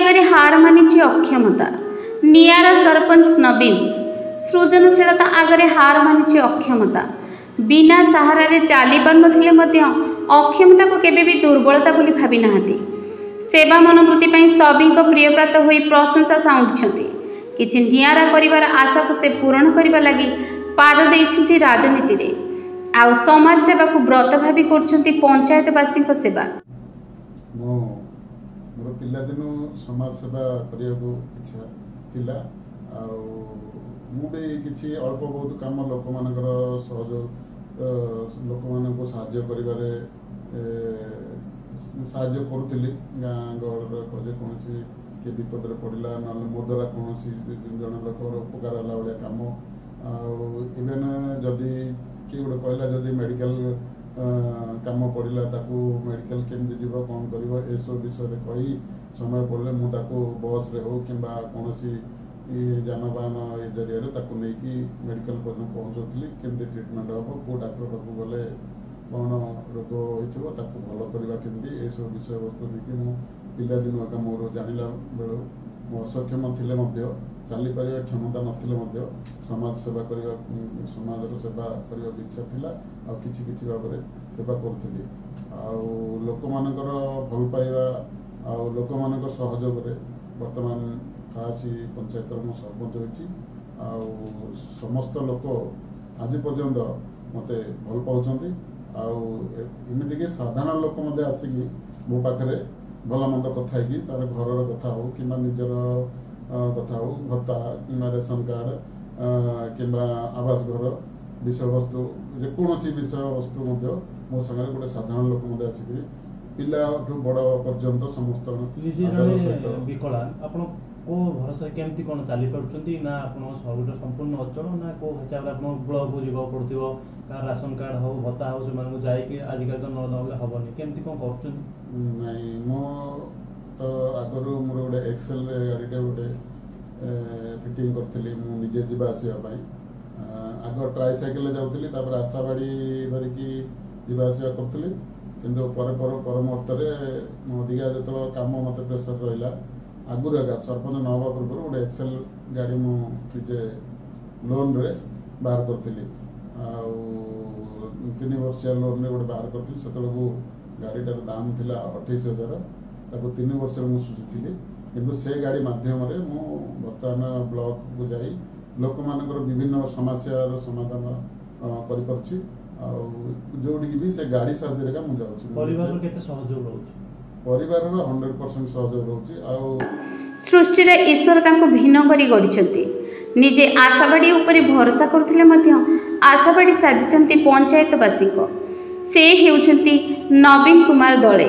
आगे हार मानिछि अक्षमता। नियारा सरपंच नवीन सृजनशीलता आगे हार मानिछि अक्षमता। बिना सहारा चली पार नथिले मध्य अक्षमता को केबे भी दुर्बलता बोली भाबी नाहांती। सेवा मनोवृत्ति पई सबीको प्रियप्राप्त होई प्रशंसा साउंडछंती। किछि नियारा करिवार आशा को से पूर्ण करिबा लागि पाद देइछंती राजनीति रे। आउ समाज सेवा को व्रत भाबी करछंती पंचायतवासी को सेवा। मोर पिला दिनो समाज सेवा करिया को इच्छा थिला। आउ मु भी किछि अल्प बहुत काम लोक मानकर सहयोग लोक मानको सहाय्य करिबारे साहाय्य करुଥିଲି। गाँ गहर खोजे कौन किए विपद पड़ा ना मो द्वारा कौन जन लोक उपकार है भाया कम इवेन जदि किए गोटे कहला जदि मेडिकल कम पड़ा ताकू मेडिकल केमती जीव कौन कर सब विषय कही समय पड़े मुझे बस रे हो कि कौन जानवाहन ये जरिया नहीं मेडिकल पर्यटन पहुँचुली केमती ट्रिटमेंट हम कौ डाक्टर पाक गले कौन रोग होता भल करवा केमती ये सब विषय वस्तु नहीं मु पिला दिन एका मोर जाना बेलू मो असक्षम थे चली पार क्षमता नथिले समाज सेवा करने समाज सेवा करने इच्छा थिला आ किछि किछि भाव में सेवा करुଥିଲି। आउ लोक मानकर भल पाइबा आ लोक मानकर सहयोग रे वर्तमान खासी पंचायत मो सरपंच होइछि। आउ समस्त लोक आज पर्यंत मते भल पाउछंती। आउ एमती कि साधारण लोक मध्य आसिकी मो पाखरे भल मंद कथा है तार घर कथा हो कि निजर कथा हो भत्ता कि रेशन कार्ड कि आवास घर विषय वस्तु जेकोसी विषय वस्तु मो सागर गोटे साधारण लोक मध्य आसिक पिला बड़ पर्यंत समस्त विकलांग को भरोसा केमती कौन चली पार्टी ना आप संपूर्ण अचल ना को हिसाब से ब्लॉक को जीव पड़ो कार राशन कार्ड हो भत्ता हो से जाइए आजिकल तो नले हेनी केमती कौन कर नहीं मो तो आगर मोर गोटे एक्सेल गाड़ीटे गोटे फिटिंग करी मुझे जावा आसवाई आग ट्राइसाइकेल जाऊँगी आशाबाड़ी धरिकी जावासवा करी किंतु पर मुहूर्त में अधिका जो कम मत प्रेसर रहा आगुरी एका सरपंच न हवा पूर्व गोटे एक्सेल गाड़ी मुझे लोन रे बाहर करी तीन वर्षिया लोन रे गोटे बाहर करी से गाड़ीटार दाम थिला 28,000 3 वर्ष मुझे सुझी किंतु से गाड़ी माध्यम बर्तमान ब्लॉक को जाई लोक मानकर विभिन्न समस्यार समाधान करि जोड़ी भी से गाड़ी साहाय्य परिवार 100% सहयोग रोचे। सृष्टि रे ईश्वर तांको भिन्न करी गढ़िछंती। निजे आशाबाड़ी उपरे भरोसा करथिले मध्य आशाबाड़ी साजिछंती पंचायतवासी को। से हेउछंती नवीन कुमार दळे।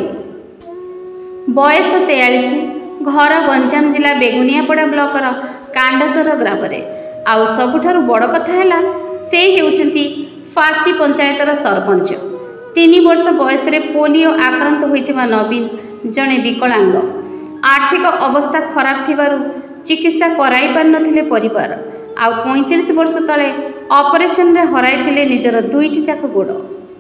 बयस 43, घर गंजाम जिला बेगुनियापड़ा ब्लॉकर कांडासर ग्राम रे। आउ सबुठारु बड़ कथा हैला से हेउछंती फासी पंचायतर सरपंच। 3 वर्ष बयस रे पोलियो आक्रांत होइथिबा नवीन जने विकलांग। आर्थिक अवस्था खराब थिबारु चिकित्सा कराई पार नथिले परिवार। आउ 35 वर्ष तले ऑपरेशन रे हराइथिले निजर 2टी जाक गोड़।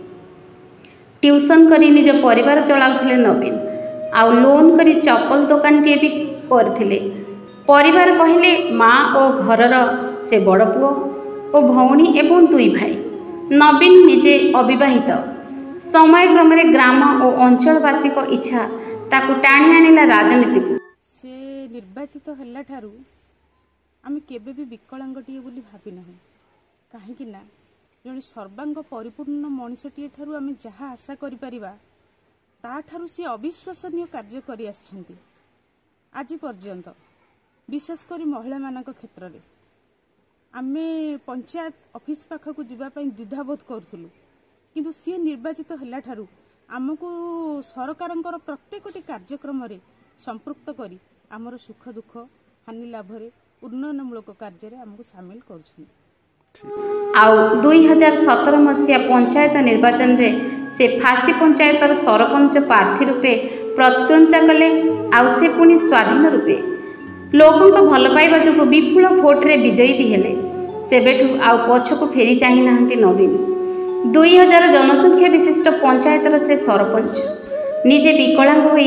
ट्यूशन करी निज परिवार चलाउथिले नवीन। आउ लोन करी चप्पल दुकान टे भी करथिले। परिवार कहले माँ और घरर से बड़ पुओ और भौणी एवं 2 भाई। नवीन निजे अविवाहित। समय क्रम ग्राम और अंचलवासी को इच्छा ताकू टाणी आनिला राजनीति को। से निर्वाचित हल्ला ठारू आमे केबे भी विकलांगटीए बोली भाबी नाही। काहेकि ना जने सर्वांग परिपूर्ण मनुष्यटीए ठारू आमे जहा आशा करि परिबा ता ठारू से अविश्वसनीय कार्य करि आछंती। आज पर्यंत विशेष करी महिला मानक क्षेत्र रे आमे पंचायत ऑफिस पाखक जीवा पई द्विधाबोध करथुलु किंतु सी निर्वाचित हल्ला ठारू आमको सरकारंकर प्रत्येकटी कार्यक्रम रे संपृक्त करी आमर सुख दुख हानि लाभ रे उन्नयनमूलक कार्य रे आमको शामिल करछुंती। आउ 2017 मसीहा पंचायत निर्वाचन रे से फासी पंचायतर सरपंच प्रार्थी रूपे प्रत्यंता कले। आउ से पुणी स्वाधीन रूपे लोकों भल पाइबा जो विपुल भोट रे विजयी भी हेले। सेबेठू आउ पछकु फेरी चाहि नाहंती नवीन। 2000 जनसंख्या विशिष्ट पंचायतर से सरपंच। निजे विकलांग होई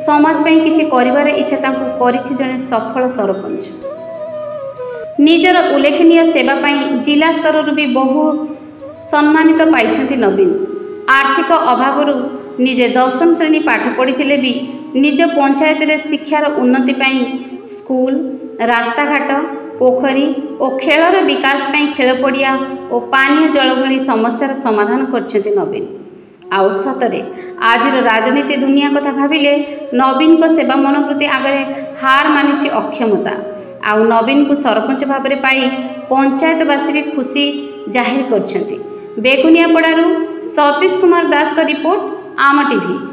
समाज ପାଇଁ କିଛି କରିବାର ଇଚ୍ଛା ତାଙ୍କୁ କରିଛି ଜଣେ ସଫଳ ସରପଞ୍ଚ। ନିଜର ଉଲ୍ଲେଖନୀୟ ସେବା ପାଇଁ ଜିଲ୍ଲା ସ୍ତରରୁ ବି ବହୁ ସମ୍ମାନିତ ପାଇଛନ୍ତି ନବୀନ। ଆର୍ଥିକ ଅଭାବରୁ ନିଜେ 10ମ ଶ୍ରେଣୀ ପାଠ ପଢ଼ିଥିଲେ ବି ନିଜ ପଞ୍ଚାୟତରେ ଶିକ୍ଷାର ଉନ୍ନତି ପାଇଁ ସ୍କୁଲ, ରାସ୍ତାଘାଟ, ପୋଖରୀ ଓ ଖେଳର ବିକାଶ ପାଇଁ ଖେଳ ପଡ଼ିଆ ଓ ପାନୀୟ ଜଳ ଭଳି ସମସ୍ୟାର ସମାଧାନ କରିଛନ୍ତି ନବୀନ। ଆଉ ସତରେ ଆଜିର ରାଜନୀତି ଦୁନିଆ କଥା ଭାବିଲେ ନବୀନଙ୍କ ସେବା ମନୋବୃତ୍ତି ଆଗରେ ହାର ମାନିଛି ଅକ୍ଷମତା। ଆଉ ନବୀନଙ୍କୁ ସରପଞ୍ଚ ଭାବରେ ପାଇ ପଞ୍ଚାୟତବାସୀ ବି ଖୁସି ଜାହିର କରିଛନ୍ତି। ବେଗୁନିଆପଡ଼ାରୁ ସତୀଶ କୁମାର ଦାସଙ୍କ ରିପୋର୍ଟ, ଆମ ଟିଭି।